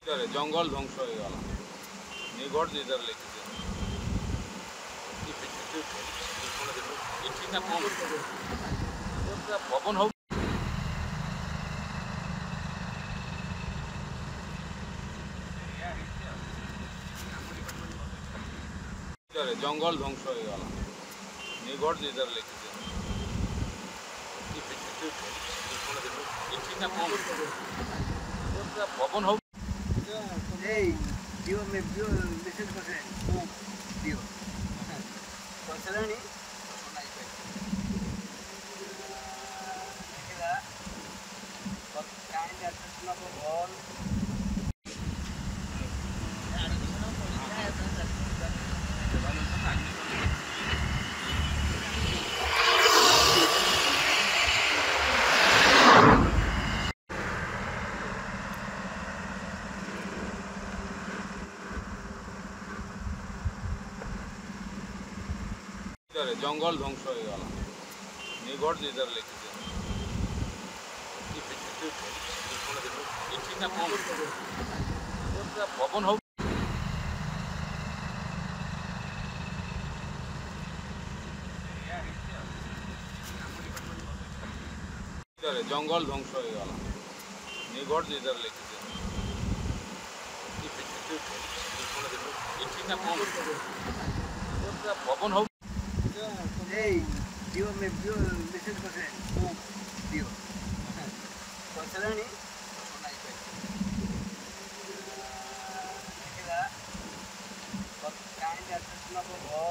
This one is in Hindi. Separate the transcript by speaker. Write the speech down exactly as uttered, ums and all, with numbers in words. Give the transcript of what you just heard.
Speaker 1: जंगल ध्वंस हो गला निगड़ जिधर लिखित पवन हो जंगल ध्वंस हो गला निगड़ जिधर लिखित पवन हो
Speaker 2: दियो में दियो मैसेज कर रहे दियो पहुंचलानी सुनाई पे देखिला but kind attention of all
Speaker 1: जंगल ध्वंस हो गला निगड़ जिधर लिखित पवन हो जंगल ध्वंस हो गला निगड़ जिधर लिखित पवन हो
Speaker 2: दियो में दियो मैसेज कर रहे दियो पहुंचलानी सुनाई पे देखिला but kind attention of all